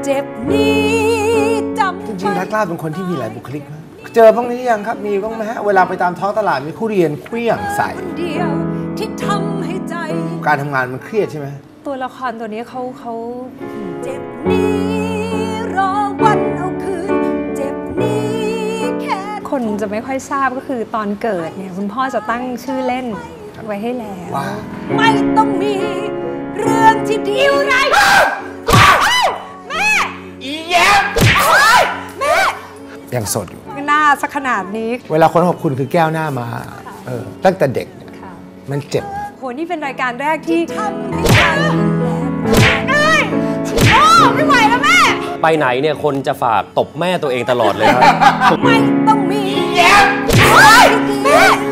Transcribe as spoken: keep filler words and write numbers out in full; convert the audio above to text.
เจ็บนี้จำจริงๆนักล่าเป็นคนที่มีหลายบุคลิกเจอบ้างหรือยังครับมีบ้างไหมฮะเวลาไปตามท้องตลาดมีคู่เรียนเครี่ยงใส่เดียวที่ทำให้ใจการทำงานมันเครียดใช่ไหมตัวละครตัวนี้เขาเขาเจ็บนี้รอวันเอาคืนเจ็บนี้แค่คนจะไม่ค่อยทราบก็คือตอนเกิดเนี่ยคุณพ่อจะตั้งชื่อเล่นไว้ให้แล้วไม่ต้องมีเรื่องที่ดีอะไรแม่อีแย้มแม่ยังสดอยู่หน้าสักขนาดนี้เวลาคนขอบคุณคือแก้วหน้ามาเออตั้งแต่เด็กมันเจ็บโหนี่เป็นรายการแรกที่ทำให้ใจไม่ไหวแล้วแม่ไปไหนเนี่ยคนจะฝากตบแม่ตัวเองตลอดเลยครับไม่ต้องมีแย้มแม่